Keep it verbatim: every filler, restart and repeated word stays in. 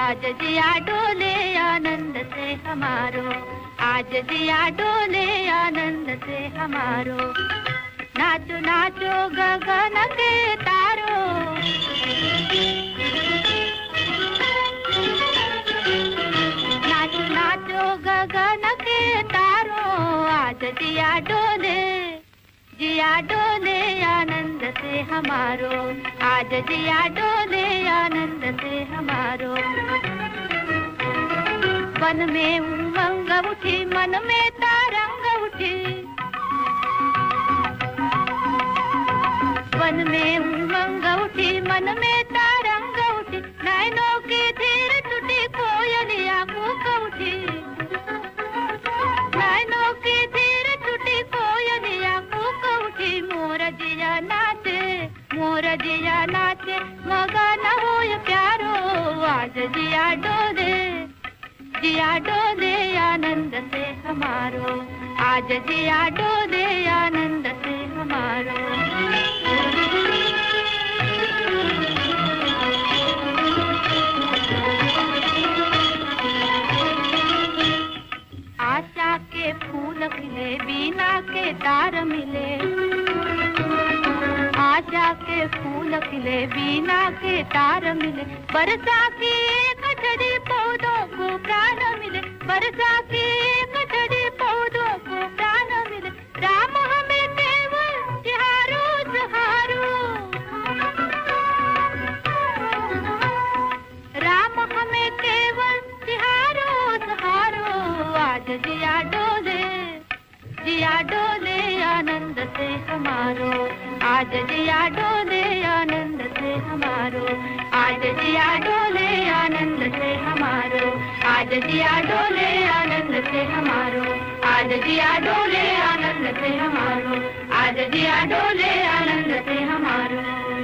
आज जिया डोले आनंद से हमारो, आज जिया डोले आनंद से हमारो। नाचो नाचो गगन के तारो, नाचो नाचो गगन के तारो, आज जिया डोले, जिया डोले आनंद से हमारो, आज जिया डोले आनंद से हमारो। वन में उमंग उठी, मन में तरंग उठी, वन में उमंग उठी, मन में तरंग उठी, नैनों की धीर टूटी, कोयलिया कूक उठी, नैनों की धीर टूटी, कोयलिया कूक उठी। मोर जिया नाचे, मोर जिया नाचे, मगन होय प्यारो, आज जिया डोले, जिया डोले आनंद से हमारो, आज जिया डोले आनंद से हमारो। आशा के फूल खिले, बीना के तार मिले, आशा के फूल खिले, बीना के तार मिले, बरसा की एक झड़ी पौधों को प्राण मिले, बरसा की एक झड़ी पौधों को प्राण मिले। राम हमें केवल सहारो सहारो, राम हमें केवल सहारो सहारो, आज जिया डोले, जिया डोले आनंद से हमारो, आज जिया डोले आनंद से हमारो, आज जिया डोले आनंद से हमारो, आज जिया डोले आनंद से हमारो, आज जिया डोले आनंद से हमारो, आज जिया डोले आनंद से हमारो।